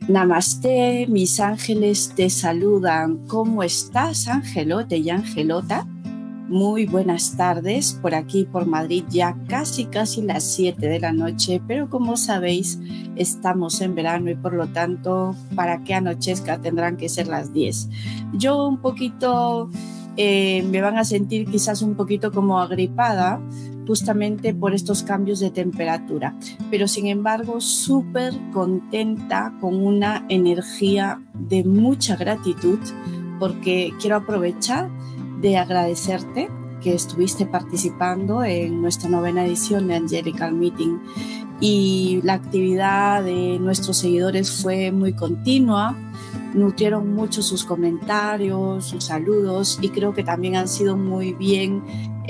Namaste, mis ángeles te saludan. ¿Cómo estás, Angelote y Angelota? Muy buenas tardes, por aquí por Madrid ya casi las 7 de la noche, pero como sabéis estamos en verano y por lo tanto para que anochezca tendrán que ser las 10. Yo un poquito, me van a sentir quizás un poquito como agripada, justamente por estos cambios de temperatura, pero sin embargo súper contenta, con una energía de mucha gratitud, porque quiero aprovechar de agradecerte que estuviste participando en nuestra 9ª edición de Angelical Meeting, y la actividad de nuestros seguidores fue muy continua, nutrieron mucho sus comentarios, sus saludos, y creo que también han sido muy bien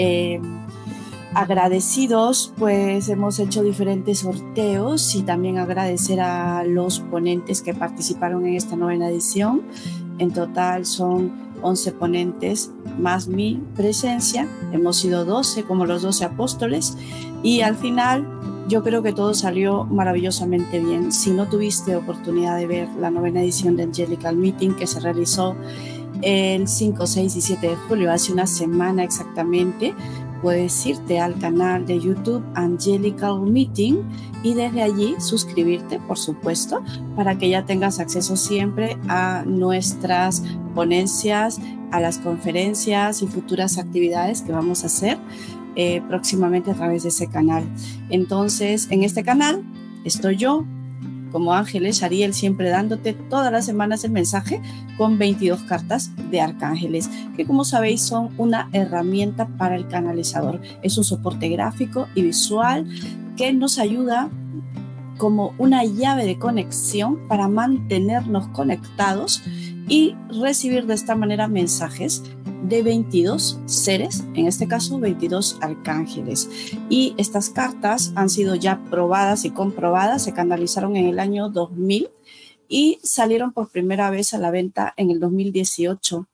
agradecidos, pues hemos hecho diferentes sorteos, y también agradecer a los ponentes que participaron en esta 9ª edición. En total son 11 ponentes más mi presencia, hemos sido 12 como los 12 apóstoles, y al final yo creo que todo salió maravillosamente bien. Si no tuviste oportunidad de ver la 9ª edición de Angelical Meeting, que se realizó el 5, 6 y 7 de julio, hace una semana exactamente, puedes irte al canal de YouTube Angelical Meeting y desde allí suscribirte, por supuesto, para que ya tengas acceso siempre a nuestras ponencias, a las conferencias y futuras actividades que vamos a hacer próximamente a través de ese canal. Entonces, en este canal estoy yo, como Ángeles Ariel, siempre dándote todas las semanas el mensaje con 22 cartas de arcángeles, que como sabéis son una herramienta para el canalizador. Es un soporte gráfico y visual que nos ayuda como una llave de conexión para mantenernos conectados y recibir de esta manera mensajes de 22 seres, en este caso 22 arcángeles. Y estas cartas han sido ya probadas y comprobadas, se canalizaron en el año 2000 y salieron por primera vez a la venta en el 2018.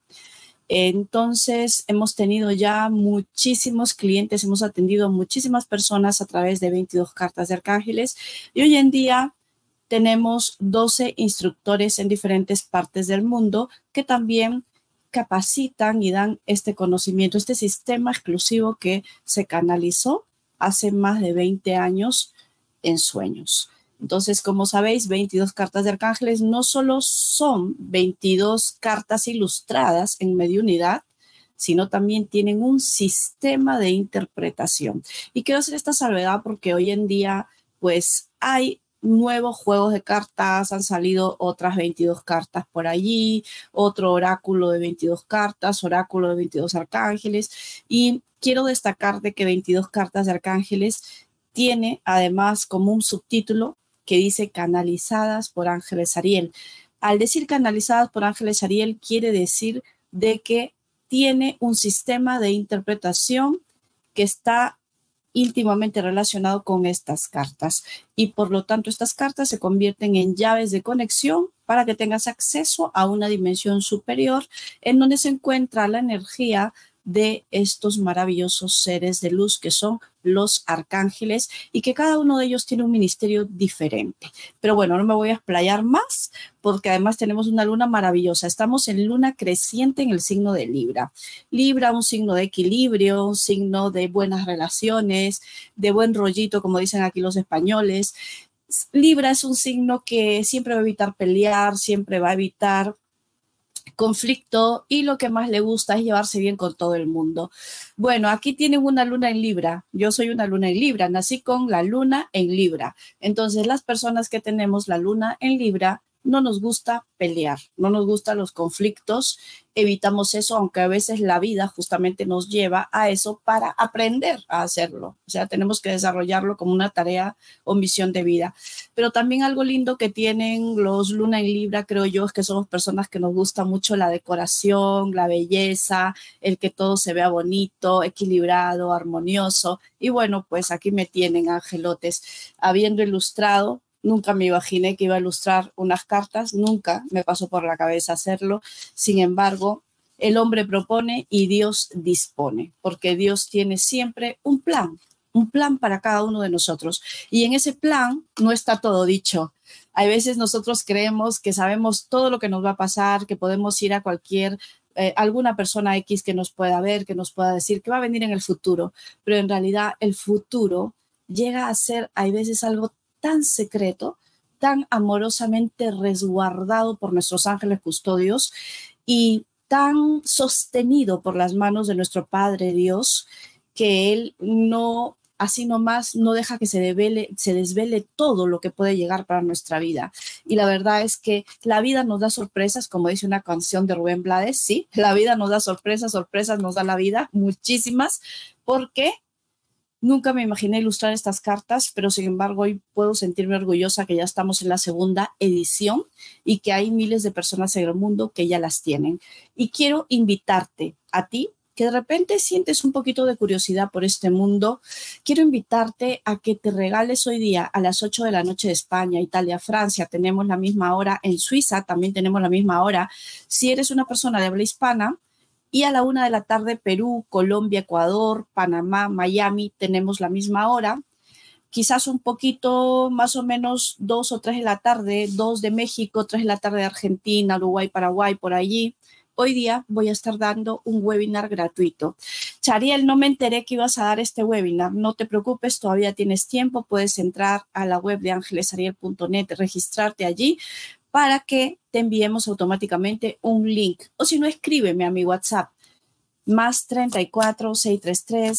Entonces hemos tenido ya muchísimos clientes, hemos atendido a muchísimas personas a través de 22 cartas de arcángeles, y hoy en día tenemos 12 instructores en diferentes partes del mundo que también capacitan y dan este conocimiento, este sistema exclusivo que se canalizó hace más de 20 años en sueños. Entonces, como sabéis, 22 cartas de arcángeles no solo son 22 cartas ilustradas en mediunidad, sino también tienen un sistema de interpretación. Y quiero hacer esta salvedad porque hoy en día, pues, hay nuevos juegos de cartas, han salido otras 22 cartas por allí, otro oráculo de 22 cartas, oráculo de 22 arcángeles, y quiero destacar de que 22 cartas de arcángeles tiene además como un subtítulo que dice canalizadas por Ángeles Ariel. Al decir canalizadas por Ángeles Ariel quiere decir de que tiene un sistema de interpretación que está íntimamente relacionado con estas cartas, y por lo tanto estas cartas se convierten en llaves de conexión para que tengas acceso a una dimensión superior en donde se encuentra la energía de estos maravillosos seres de luz que son los arcángeles, y que cada uno de ellos tiene un ministerio diferente. Pero bueno, no me voy a explayar más porque además tenemos una luna maravillosa. Estamos en luna creciente en el signo de Libra. Libra, un signo de equilibrio, un signo de buenas relaciones, de buen rollito, como dicen aquí los españoles. Libra es un signo que siempre va a evitar pelear, siempre va a evitar conflicto, y lo que más le gusta es llevarse bien con todo el mundo. Bueno, aquí tienen una luna en Libra. Yo soy una luna en Libra, nací con la luna en Libra. Entonces, las personas que tenemos la luna en Libra no nos gusta pelear, no nos gustan los conflictos, evitamos eso, aunque a veces la vida justamente nos lleva a eso para aprender a hacerlo. O sea, tenemos que desarrollarlo como una tarea o misión de vida. Pero también algo lindo que tienen los luna en Libra, creo yo, es que somos personas que nos gusta mucho la decoración, la belleza, el que todo se vea bonito, equilibrado, armonioso. Y bueno, pues aquí me tienen, angelotes, habiendo ilustrado. Nunca me imaginé que iba a ilustrar unas cartas, nunca me pasó por la cabeza hacerlo. Sin embargo, el hombre propone y Dios dispone, porque Dios tiene siempre un plan para cada uno de nosotros. Y en ese plan no está todo dicho. Hay veces nosotros creemos que sabemos todo lo que nos va a pasar, que podemos ir a cualquier, alguna persona X que nos pueda ver, que nos pueda decir que va a venir en el futuro, pero en realidad el futuro llega a ser, hay veces, algo tan secreto, tan amorosamente resguardado por nuestros ángeles custodios y tan sostenido por las manos de nuestro Padre Dios, que Él no, así nomás, no deja que se desvele todo lo que puede llegar para nuestra vida. Y la verdad es que la vida nos da sorpresas, como dice una canción de Rubén Blades, sí, la vida nos da sorpresas, sorpresas nos da la vida, muchísimas, porque nunca me imaginé ilustrar estas cartas, pero sin embargo hoy puedo sentirme orgullosa que ya estamos en la segunda edición y que hay miles de personas en el mundo que ya las tienen. Y quiero invitarte a ti, que de repente sientes un poquito de curiosidad por este mundo, quiero invitarte a que te regales hoy día a las 8 de la noche de España, Italia, Francia, tenemos la misma hora, en Suiza también tenemos la misma hora. Si eres una persona de habla hispana, y a la 1 de la tarde, Perú, Colombia, Ecuador, Panamá, Miami, tenemos la misma hora. Quizás un poquito, más o menos 2 o 3 de la tarde, 2 de México, 3 de la tarde de Argentina, Uruguay, Paraguay, por allí. Hoy día voy a estar dando un webinar gratuito. Chariel, no me enteré que ibas a dar este webinar. No te preocupes, todavía tienes tiempo. Puedes entrar a la web de angelesariel.net, registrarte allí para que te enviemos automáticamente un link. O si no, escríbeme a mi WhatsApp, más 34 633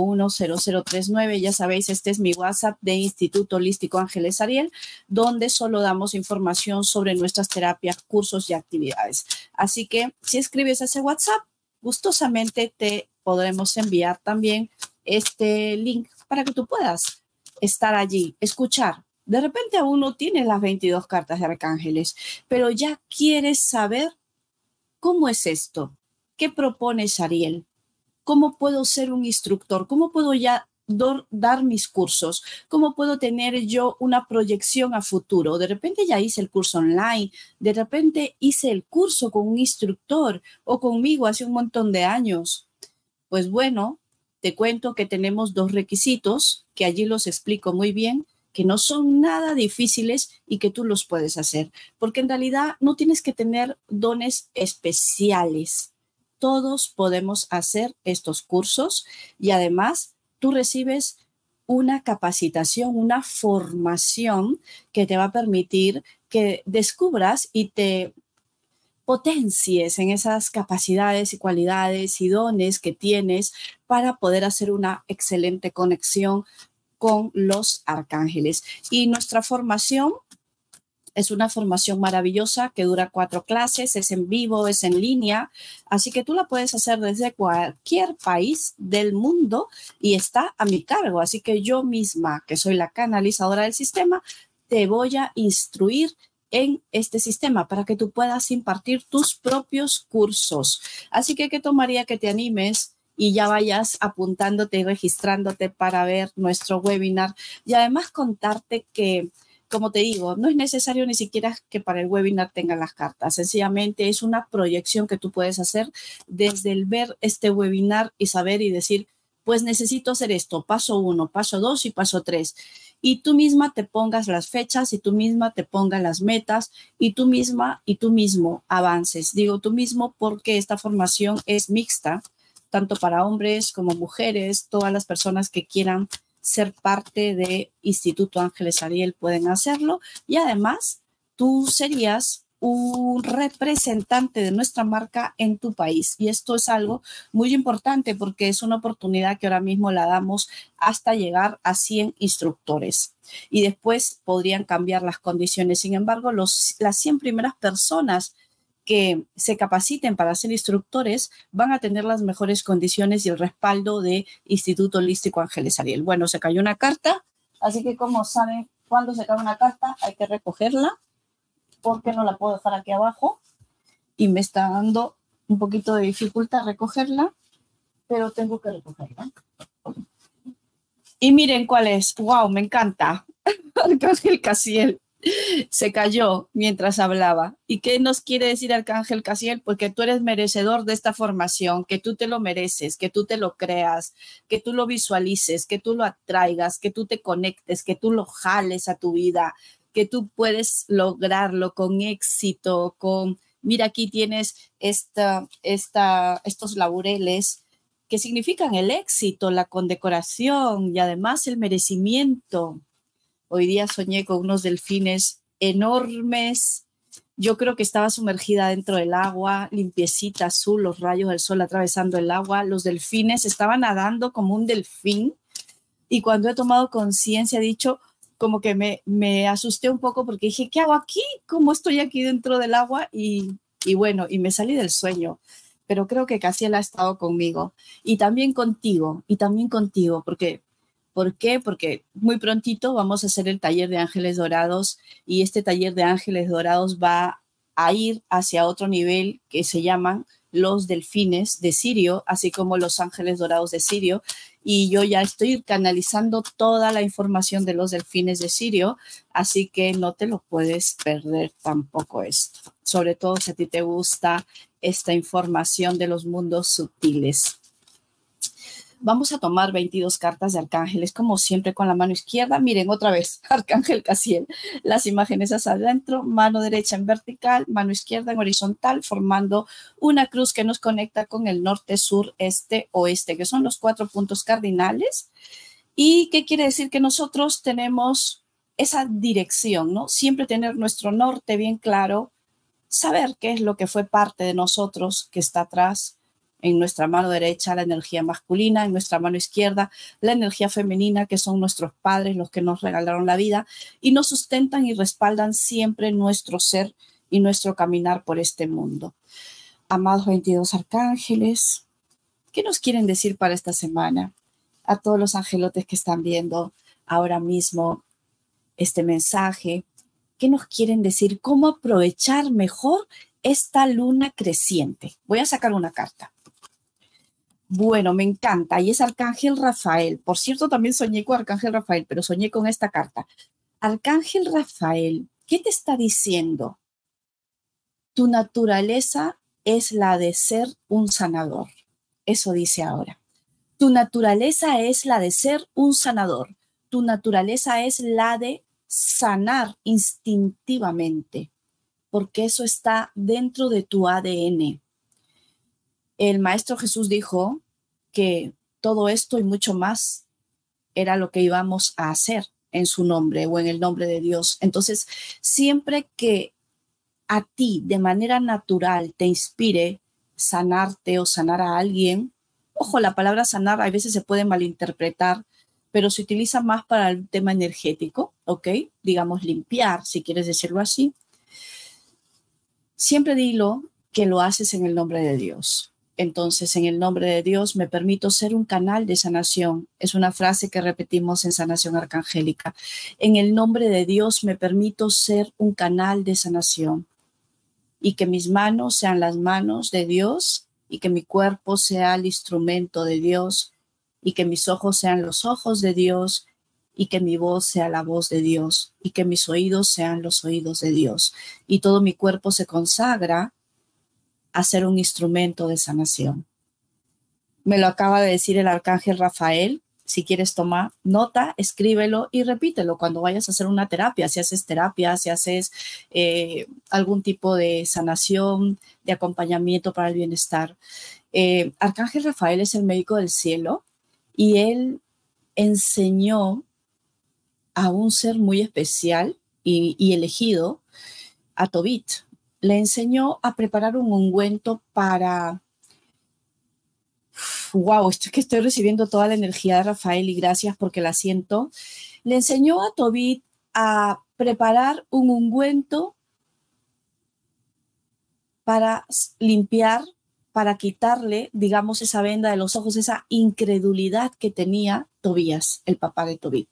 510039. Ya sabéis, este es mi WhatsApp de Instituto Holístico Ángeles Ariel, donde solo damos información sobre nuestras terapias, cursos y actividades. Así que si escribes a ese WhatsApp, gustosamente te podremos enviar también este link para que tú puedas estar allí, escuchar. De repente aún no tienes las 22 cartas de arcángeles, pero ya quieres saber cómo es esto. ¿Qué propone Ariel? ¿Cómo puedo ser un instructor? ¿Cómo puedo ya dar mis cursos? ¿Cómo puedo tener yo una proyección a futuro? De repente ya hice el curso online, de repente hice el curso con un instructor o conmigo hace un montón de años. Pues bueno, te cuento que tenemos 2 requisitos que allí los explico muy bien, que no son nada difíciles y que tú los puedes hacer, porque en realidad no tienes que tener dones especiales. Todos podemos hacer estos cursos y además tú recibes una capacitación, una formación que te va a permitir que descubras y te potencies en esas capacidades y cualidades y dones que tienes para poder hacer una excelente conexión con los arcángeles. Y nuestra formación es una formación maravillosa que dura 4 clases, es en vivo, es en línea, así que tú la puedes hacer desde cualquier país del mundo y está a mi cargo. Así que yo misma, que soy la canalizadora del sistema, te voy a instruir en este sistema para que tú puedas impartir tus propios cursos. Así que, ¿qué tomaría que te animes y ya vayas apuntándote y registrándote para ver nuestro webinar? Y además contarte que, como te digo, no es necesario ni siquiera que para el webinar tengan las cartas. Sencillamente es una proyección que tú puedes hacer desde el ver este webinar y saber y decir, pues necesito hacer esto, paso 1, paso 2 y paso 3. Y tú misma te pongas las fechas y tú misma te pongas las metas y tú misma y tú mismo avances. Digo tú mismo porque esta formación es mixta, tanto para hombres como mujeres, todas las personas que quieran ser parte de Instituto Ángeles Ariel pueden hacerlo y además tú serías un representante de nuestra marca en tu país y esto es algo muy importante porque es una oportunidad que ahora mismo la damos hasta llegar a 100 instructores y después podrían cambiar las condiciones. Sin embargo, las 100 primeras personas que se capaciten para ser instructores van a tener las mejores condiciones y el respaldo de Instituto Holístico Ángeles Ariel. Bueno, se cayó una carta, así que como saben, cuando se cae una carta hay que recogerla porque no la puedo dejar aquí abajo y me está dando un poquito de dificultad recogerla, pero tengo que recogerla. Y miren cuál es. ¡Wow! Me encanta. Arcángel Casiel. Se cayó mientras hablaba. ¿Y qué nos quiere decir Arcángel Casiel? Porque tú eres merecedor de esta formación, que tú te lo mereces, que tú te lo creas, que tú lo visualices, que tú lo atraigas, que tú te conectes, que tú lo jales a tu vida. que tú puedes lograrlo con éxito, mira, aquí tienes estos laureles que significan el éxito, la condecoración y además el merecimiento. Hoy día soñé con unos delfines enormes. Yo creo que estaba sumergida dentro del agua, limpiecita, azul, los rayos del sol atravesando el agua. Los delfines estaban nadando como un delfín. Y cuando he tomado conciencia, he dicho, como que me asusté un poco porque dije, ¿qué hago aquí? ¿Cómo estoy aquí dentro del agua? Y bueno, y me salí del sueño. Pero creo que Casiel ha estado conmigo. Y también contigo, porque ¿por qué? Porque muy prontito vamos a hacer el taller de ángeles dorados y este taller de ángeles dorados va a ir hacia otro nivel que se llaman los delfines de Sirio, así como los ángeles dorados de Sirio. Y yo ya estoy canalizando toda la información de los delfines de Sirio, así que no te lo puedes perder tampoco esto. Sobre todo si a ti te gusta esta información de los mundos sutiles. Vamos a tomar 22 cartas de arcángeles, como siempre con la mano izquierda. Miren, otra vez, Arcángel Casiel. Las imágenes hacia adentro, mano derecha en vertical, mano izquierda en horizontal, formando una cruz que nos conecta con el norte, sur, este, oeste, que son los 4 puntos cardinales. ¿Y qué quiere decir? Que nosotros tenemos esa dirección, ¿no? Siempre tener nuestro norte bien claro, saber qué es lo que fue parte de nosotros que está atrás. En nuestra mano derecha la energía masculina, en nuestra mano izquierda la energía femenina, que son nuestros padres, los que nos regalaron la vida y nos sustentan y respaldan siempre nuestro ser y nuestro caminar por este mundo. Amados 22 arcángeles, ¿qué nos quieren decir para esta semana? A todos los angelotes que están viendo ahora mismo este mensaje, ¿qué nos quieren decir? ¿Cómo aprovechar mejor esta luna creciente? Voy a sacar una carta. Bueno, me encanta. Y es Arcángel Rafael. Por cierto, también soñé con Arcángel Rafael, pero soñé con esta carta. Arcángel Rafael, ¿qué te está diciendo? Tu naturaleza es la de ser un sanador. Eso dice ahora. Tu naturaleza es la de ser un sanador. Tu naturaleza es la de sanar instintivamente, porque eso está dentro de tu ADN. El Maestro Jesús dijo que todo esto y mucho más era lo que íbamos a hacer en su nombre o en el nombre de Dios. Entonces, siempre que a ti de manera natural te inspire sanarte o sanar a alguien, ojo, la palabra sanar a veces se puede malinterpretar, pero se utiliza más para el tema energético, ¿ok? Digamos limpiar, si quieres decirlo así. Siempre dilo que lo haces en el nombre de Dios. Entonces, en el nombre de Dios me permito ser un canal de sanación. Es una frase que repetimos en Sanación Arcangélica. En el nombre de Dios me permito ser un canal de sanación y que mis manos sean las manos de Dios y que mi cuerpo sea el instrumento de Dios y que mis ojos sean los ojos de Dios y que mi voz sea la voz de Dios y que mis oídos sean los oídos de Dios y todo mi cuerpo se consagra a ser un instrumento de sanación. Me lo acaba de decir el Arcángel Rafael. Si quieres tomar nota, escríbelo y repítelo cuando vayas a hacer una terapia, si haces terapia, si haces algún tipo de sanación, de acompañamiento para el bienestar. Arcángel Rafael es el médico del cielo y él enseñó a un ser muy especial y elegido, a Tobit. Le enseñó a preparar un ungüento para... Wow, esto es que estoy recibiendo toda la energía de Rafael y gracias porque la siento. Le enseñó a Tobit a preparar un ungüento para limpiar, para quitarle, digamos, esa venda de los ojos, esa incredulidad que tenía Tobías, el papá de Tobit.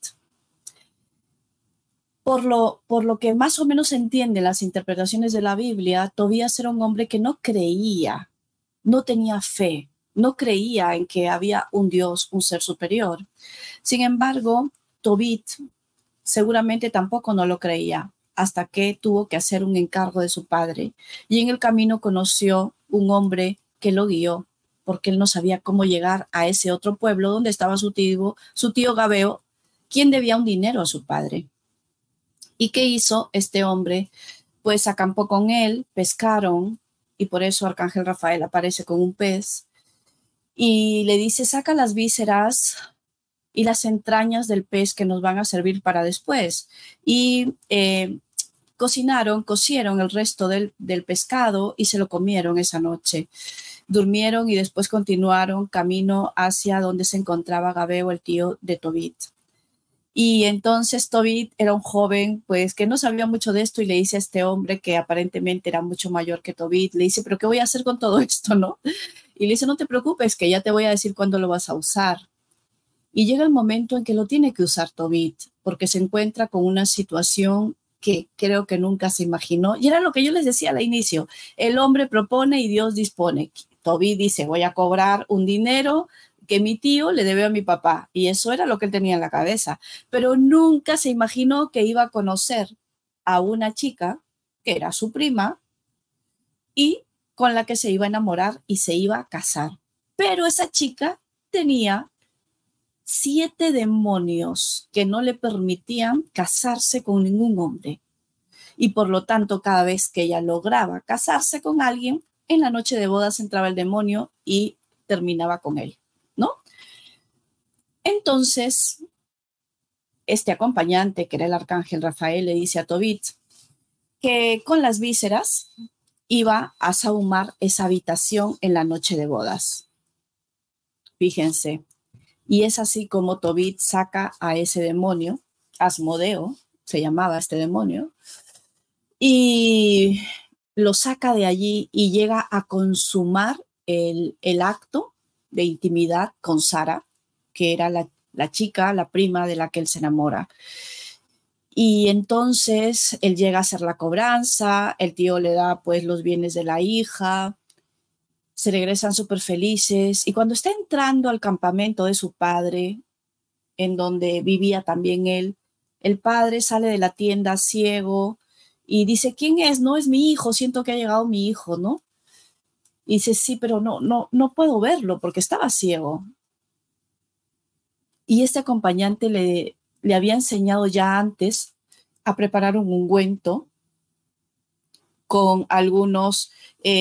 Por lo que más o menos se entiende las interpretaciones de la Biblia, Tobías era un hombre que no creía, no tenía fe, no creía en que había un Dios, un ser superior. Sin embargo, Tobit seguramente tampoco no lo creía hasta que tuvo que hacer un encargo de su padre y en el camino conoció un hombre que lo guió porque él no sabía cómo llegar a ese otro pueblo donde estaba su tío Gabeo, quien debía un dinero a su padre. ¿Y qué hizo este hombre? Pues acampó con él, pescaron, y por eso Arcángel Rafael aparece con un pez, y le dice, saca las vísceras y las entrañas del pez que nos van a servir para después. Y cocieron el resto del pescado y se lo comieron esa noche. Durmieron y después continuaron camino hacia donde se encontraba Gabeo, el tío de Tobit. Y entonces Tobit era un joven, pues, que no sabía mucho de esto y le dice a este hombre que aparentemente era mucho mayor que Tobit, le dice, ¿pero qué voy a hacer con todo esto, no? Y le dice, no te preocupes, que ya te voy a decir cuándo lo vas a usar. Y llega el momento en que lo tiene que usar Tobit, porque se encuentra con una situación que creo que nunca se imaginó. Y era lo que yo les decía al inicio, el hombre propone y Dios dispone. Tobit dice, voy a cobrar un dinero que mi tío le debe a mi papá. Y eso era lo que él tenía en la cabeza. Pero nunca se imaginó que iba a conocer a una chica que era su prima y con la que se iba a enamorar y se iba a casar. Pero esa chica tenía 7 demonios que no le permitían casarse con ningún hombre. Y por lo tanto, cada vez que ella lograba casarse con alguien, en la noche de bodas entraba el demonio y terminaba con él, ¿no? Entonces, este acompañante, que era el arcángel Rafael, le dice a Tobit que con las vísceras iba a sahumar esa habitación en la noche de bodas. Fíjense. Y es así como Tobit saca a ese demonio, Asmodeo, se llamaba este demonio, y lo saca de allí y llega a consumar el acto de intimidad con Sara, que era la chica, la prima de la que él se enamora. Y entonces él llega a hacer la cobranza, el tío le da pues los bienes de la hija, se regresan súper felices y cuando está entrando al campamento de su padre, en donde vivía también él, el padre sale de la tienda ciego y dice, ¿quién es? No, es mi hijo, siento que ha llegado mi hijo, ¿no? Y dice, sí, pero no puedo verlo porque estaba ciego. Y este acompañante le había enseñado ya antes a preparar un ungüento con algunos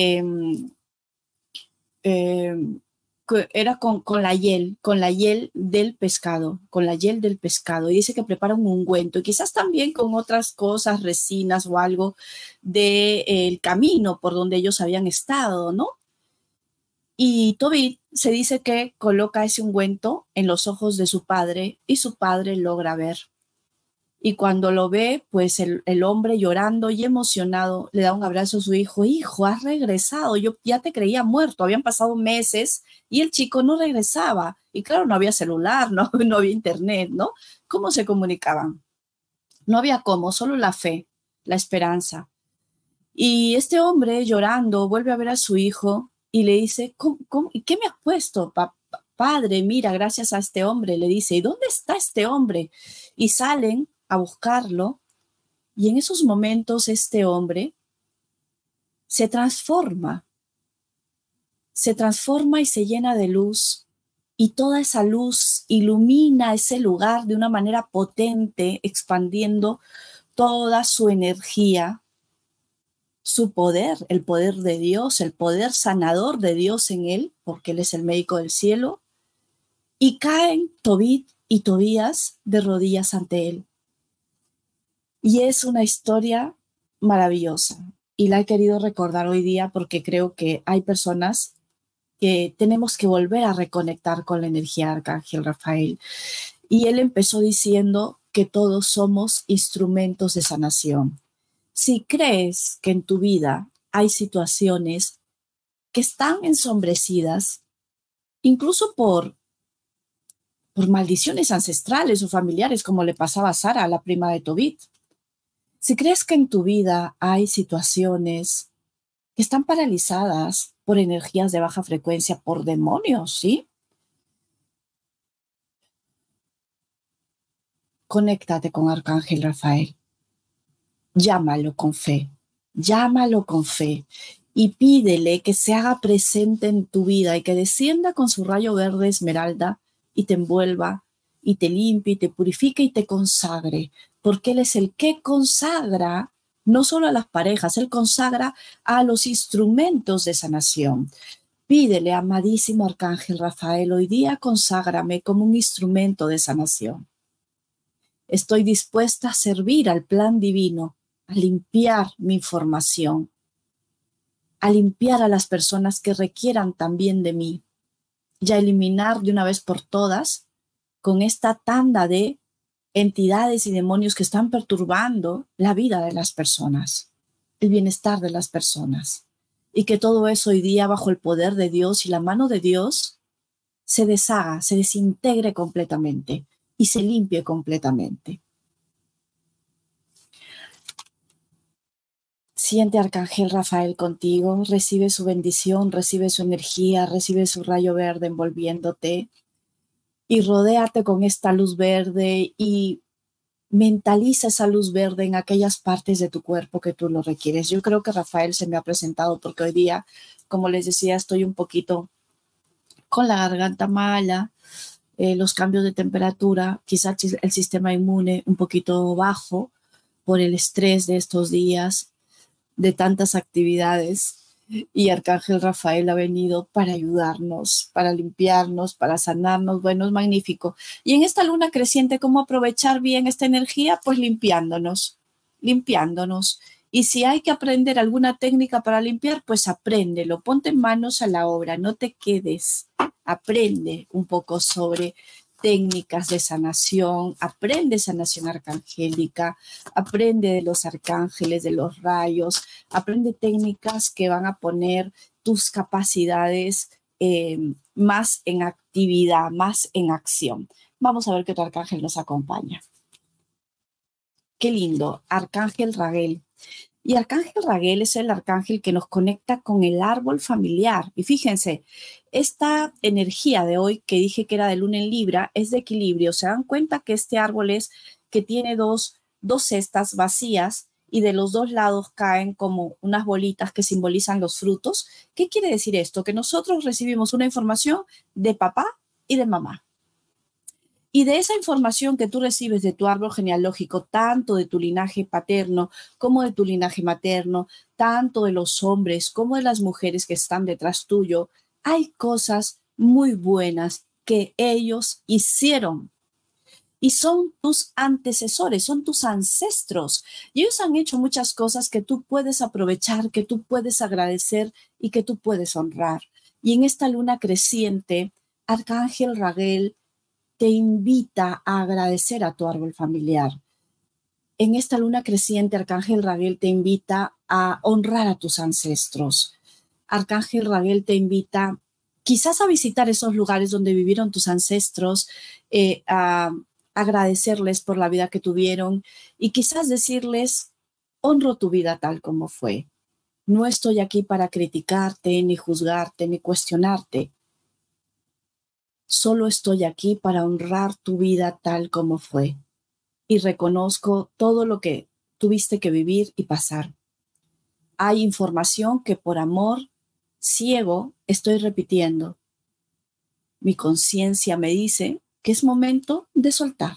era con la hiel del pescado, con la hiel del pescado. Y dice que prepara un ungüento y quizás también con otras cosas, resinas o algo del camino por donde ellos habían estado, ¿no? Y Tobit se dice que coloca ese ungüento en los ojos de su padre y su padre logra ver. Y cuando lo ve, pues el hombre llorando y emocionado le da un abrazo a su hijo. Hijo, has regresado. Yo ya te creía muerto. Habían pasado meses y el chico no regresaba. Y claro, no había celular, no había internet, ¿no? ¿Cómo se comunicaban? No había cómo, solo la fe, la esperanza. Y este hombre llorando vuelve a ver a su hijo y le dice, ¿Y qué me has puesto, padre? Mira, gracias a este hombre. Le dice, ¿y dónde está este hombre? Y salen a buscarlo y en esos momentos este hombre se transforma y se llena de luz y toda esa luz ilumina ese lugar de una manera potente, expandiendo toda su energía, su poder, el poder de Dios, el poder sanador de Dios en él, porque él es el médico del cielo, y caen Tobit y Tobías de rodillas ante él. Y es una historia maravillosa y la he querido recordar hoy día porque creo que hay personas que tenemos que volver a reconectar con la energía de Arcángel Rafael. Y él empezó diciendo que todos somos instrumentos de sanación. Si crees que en tu vida hay situaciones que están ensombrecidas, incluso por maldiciones ancestrales o familiares, como le pasaba a Sara, la prima de Tobit, si crees que en tu vida hay situaciones que están paralizadas por energías de baja frecuencia, por demonios, ¿sí? Conéctate con Arcángel Rafael. Llámalo con fe. Llámalo con fe y pídele que se haga presente en tu vida y que descienda con su rayo verde esmeralda y te envuelva y te limpie y te purifique y te consagre, porque Él es el que consagra no solo a las parejas, Él consagra a los instrumentos de sanación. Pídele, amadísimo Arcángel Rafael, hoy día conságrame como un instrumento de sanación. Estoy dispuesta a servir al plan divino, a limpiar mi información, a limpiar a las personas que requieran también de mí y a eliminar de una vez por todas con esta tanda de entidades y demonios que están perturbando la vida de las personas, el bienestar de las personas. Y que todo eso hoy día, bajo el poder de Dios y la mano de Dios, se deshaga, se desintegre completamente y se limpie completamente. Siente Arcángel Rafael contigo, recibe su bendición, recibe su energía, recibe su rayo verde envolviéndote y rodéate con esta luz verde y mentaliza esa luz verde en aquellas partes de tu cuerpo que tú lo requieres. Yo creo que Rafael se me ha presentado porque hoy día, como les decía, estoy un poquito con la garganta mala, los cambios de temperatura, quizás el sistema inmune un poquito bajo por el estrés de estos días, de tantas actividades. Y Arcángel Rafael ha venido para ayudarnos, para limpiarnos, para sanarnos. Bueno, es magnífico. Y en esta luna creciente, ¿cómo aprovechar bien esta energía? Pues limpiándonos. Y si hay que aprender alguna técnica para limpiar, pues apréndelo. Ponte manos a la obra, no te quedes. Aprende un poco sobre técnicas de sanación, aprende sanación arcangélica, aprende de los arcángeles, de los rayos, aprende técnicas que van a poner tus capacidades más en actividad, más en acción. Vamos a ver qué otro arcángel nos acompaña. Qué lindo, Arcángel Raguel. Y Arcángel Raguel es el arcángel que nos conecta con el árbol familiar. Y fíjense, esta energía de hoy que dije que era de luna en Libra es de equilibrio. ¿Se dan cuenta que este árbol es que tiene dos cestas vacías y de los dos lados caen como unas bolitas que simbolizan los frutos? ¿Qué quiere decir esto? Que nosotros recibimos una información de papá y de mamá. Y de esa información que tú recibes de tu árbol genealógico, tanto de tu linaje paterno como de tu linaje materno, tanto de los hombres como de las mujeres que están detrás tuyo, hay cosas muy buenas que ellos hicieron. Y son tus antecesores, son tus ancestros. Y ellos han hecho muchas cosas que tú puedes aprovechar, que tú puedes agradecer y que tú puedes honrar. Y en esta luna creciente, Arcángel Raguel te invita a agradecer a tu árbol familiar. En esta luna creciente, Arcángel Raguel te invita a honrar a tus ancestros. Arcángel Raguel te invita quizás a visitar esos lugares donde vivieron tus ancestros, a agradecerles por la vida que tuvieron y quizás decirles, honro tu vida tal como fue. No estoy aquí para criticarte, ni juzgarte, ni cuestionarte. Solo estoy aquí para honrar tu vida tal como fue y reconozco todo lo que tuviste que vivir y pasar. Hay información que por amor ciego estoy repitiendo. Mi conciencia me dice que es momento de soltar,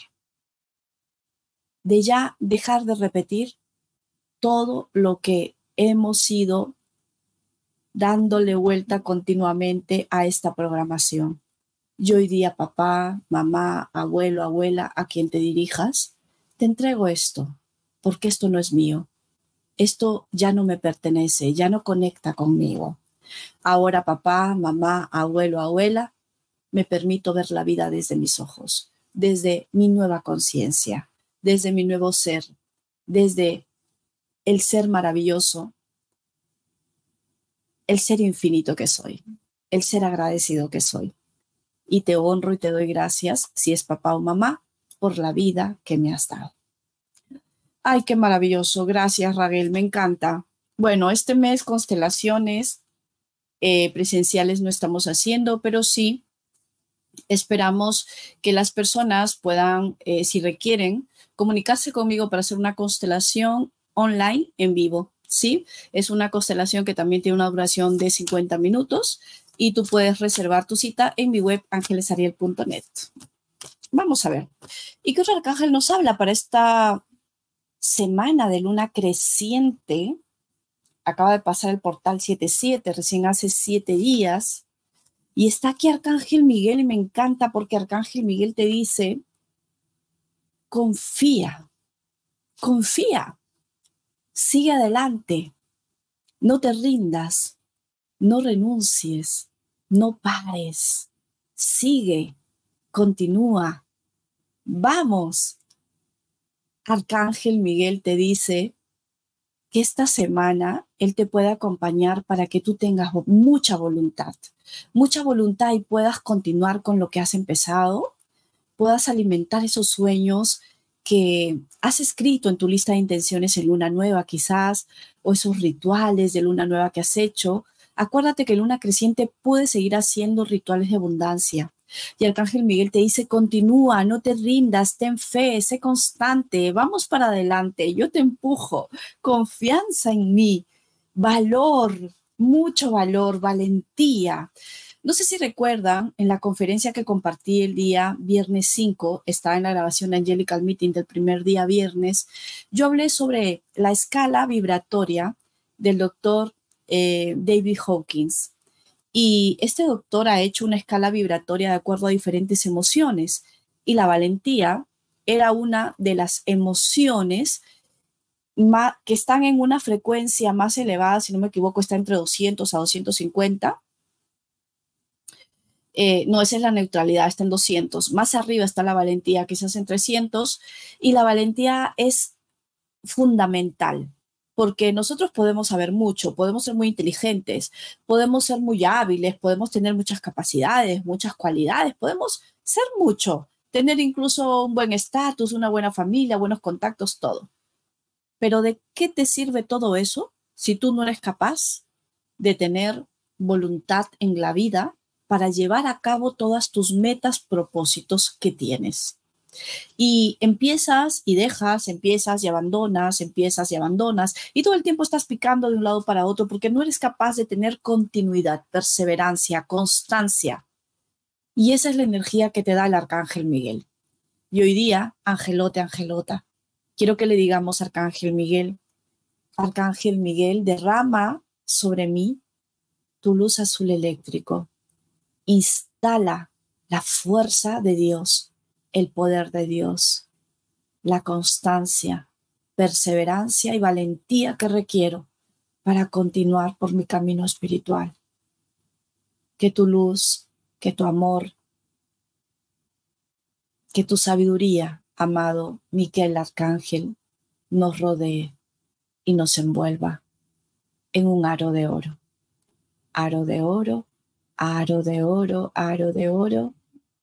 de ya dejar de repetir todo lo que hemos ido dándole vuelta continuamente a esta programación. Y hoy día, papá, mamá, abuelo, abuela, a quien te dirijas, te entrego esto, porque esto no es mío. Esto ya no me pertenece, ya no conecta conmigo. Ahora, papá, mamá, abuelo, abuela, me permito ver la vida desde mis ojos, desde mi nueva conciencia, desde mi nuevo ser, desde el ser maravilloso, el ser infinito que soy, el ser agradecido que soy. Y te honro y te doy gracias, si es papá o mamá, por la vida que me has dado. Ay, qué maravilloso. Gracias, Raguel. Me encanta. Bueno, este mes constelaciones presenciales no estamos haciendo, pero sí esperamos que las personas puedan, si requieren, comunicarse conmigo para hacer una constelación online en vivo. ¿Sí? Es una constelación que también tiene una duración de 50 minutos y tú puedes reservar tu cita en mi web angelesariel.net. Vamos a ver. ¿Y qué otro arcángel nos habla para esta semana de luna creciente? Acaba de pasar el portal 7-7, recién hace 7 días. Y está aquí Arcángel Miguel y me encanta porque Arcángel Miguel te dice, confía, confía, sigue adelante, no te rindas, no renuncies, no pares, sigue, continúa, vamos. Arcángel Miguel te dice que esta semana él te puede acompañar para que tú tengas mucha voluntad y puedas continuar con lo que has empezado, puedas alimentar esos sueños que has escrito en tu lista de intenciones en luna nueva quizás, o esos rituales de luna nueva que has hecho. Acuérdate que en luna creciente puedes seguir haciendo rituales de abundancia. Y Arcángel Miguel te dice, continúa, no te rindas, ten fe, sé constante, vamos para adelante, yo te empujo, confianza en mí, valor, mucho valor, valentía. No sé si recuerdan, en la conferencia que compartí el día viernes 5, está en la grabación de Angelical Meeting del primer día viernes, yo hablé sobre la escala vibratoria del doctor David Hawkins. Y este doctor ha hecho una escala vibratoria de acuerdo a diferentes emociones. Y la valentía era una de las emociones que están en una frecuencia más elevada, si no me equivoco, está entre 200 a 250. No, esa es la neutralidad, está en 200. Más arriba está la valentía, quizás en 300. Y la valentía es fundamental, porque nosotros podemos saber mucho, podemos ser muy inteligentes, podemos ser muy hábiles, podemos tener muchas capacidades, muchas cualidades, podemos ser mucho, tener incluso un buen estatus, una buena familia, buenos contactos, todo. Pero ¿de qué te sirve todo eso si tú no eres capaz de tener voluntad en la vida para llevar a cabo todas tus metas, propósitos que tienes? Y empiezas y dejas, empiezas y abandonas, y todo el tiempo estás picando de un lado para otro porque no eres capaz de tener continuidad, perseverancia, constancia. Y esa es la energía que te da el Arcángel Miguel. Y hoy día, Angelote, Angelota, quiero que le digamos Arcángel Miguel, derrama sobre mí tu luz azul eléctrico. Instala la fuerza de Dios, el poder de Dios, la constancia, perseverancia y valentía que requiero para continuar por mi camino espiritual. Que tu luz, que tu amor, que tu sabiduría, amado Miguel Arcángel, nos rodee y nos envuelva en un aro de oro. Aro de oro, aro de oro, aro de oro.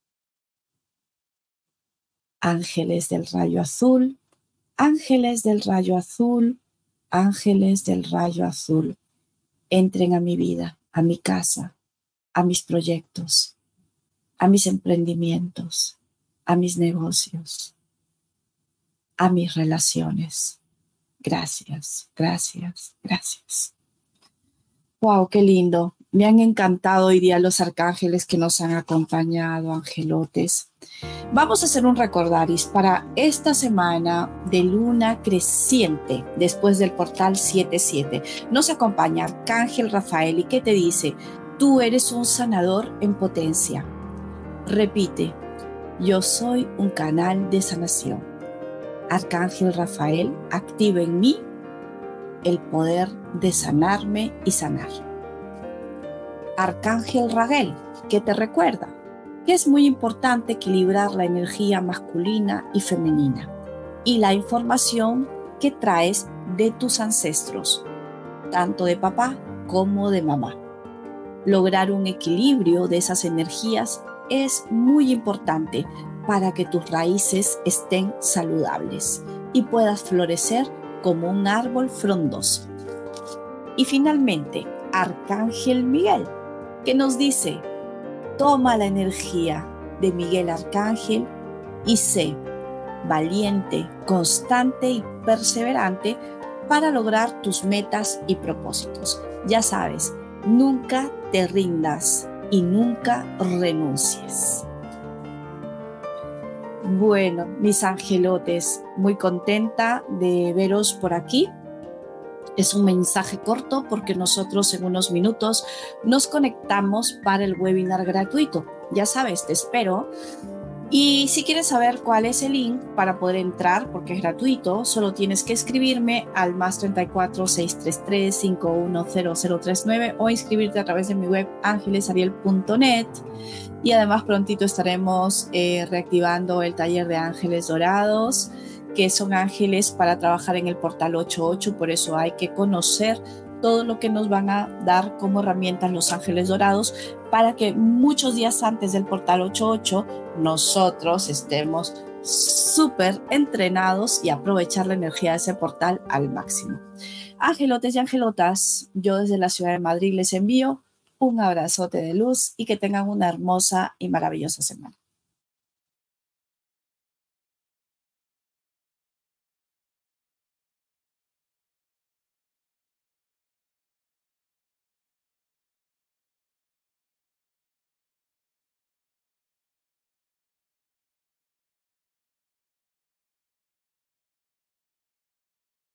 Ángeles del rayo azul, ángeles del rayo azul, ángeles del rayo azul, entren a mi vida, a mi casa, a mis proyectos, a mis emprendimientos, a mis negocios, a mis relaciones. Gracias, gracias, gracias. Wow, qué lindo. Me han encantado hoy día los arcángeles que nos han acompañado, angelotes. Vamos a hacer un recordaris para esta semana de luna creciente después del portal 7-7. Nos acompaña Arcángel Rafael y ¿qué te dice? Tú eres un sanador en potencia. Repite, yo soy un canal de sanación. Arcángel Rafael activa en mí el poder de sanarme y sanar. Arcángel Raguel, ¿qué te recuerda? Que es muy importante equilibrar la energía masculina y femenina y la información que traes de tus ancestros, tanto de papá como de mamá. Lograr un equilibrio de esas energías es muy importante para que tus raíces estén saludables y puedas florecer como un árbol frondoso. Y finalmente, Arcángel Miguel, que nos dice, toma la energía de Miguel Arcángel y sé valiente, constante y perseverante para lograr tus metas y propósitos. Ya sabes, nunca te rindas y nunca renuncies. Bueno, mis angelotes, muy contenta de veros por aquí. Es un mensaje corto porque nosotros en unos minutos nos conectamos para el webinar gratuito. Ya sabes, te espero. Y si quieres saber cuál es el link para poder entrar, porque es gratuito, solo tienes que escribirme al +34 633 510039 o inscribirte a través de mi web angelesariel.net. Y además prontito estaremos reactivando el taller de ángeles dorados, que son ángeles para trabajar en el portal 88, por eso hay que conocer todo lo que nos van a dar como herramientas los ángeles dorados para que muchos días antes del portal 88 nosotros estemos súper entrenados y aprovechar la energía de ese portal al máximo. Angelotes y angelotas, yo desde la ciudad de Madrid les envío un abrazote de luz y que tengan una hermosa y maravillosa semana.